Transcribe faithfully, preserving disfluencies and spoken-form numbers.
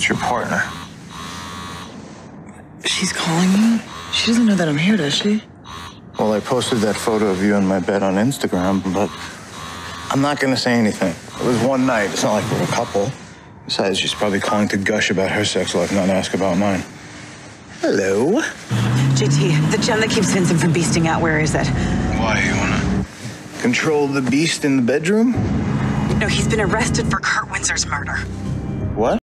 It's your partner. She's calling you? She doesn't know that I'm here, does she? Well, I posted that photo of you in my bed on Instagram, but I'm not gonna say anything. It was one night. It's not like we're a couple. Besides, she's probably calling to gush about her sex life, not ask about mine. Hello? J T, the gem that keeps Vincent from beasting out, where is it? Why, you wanna control the beast in the bedroom? No, he's been arrested for Kurt Windsor's murder. What?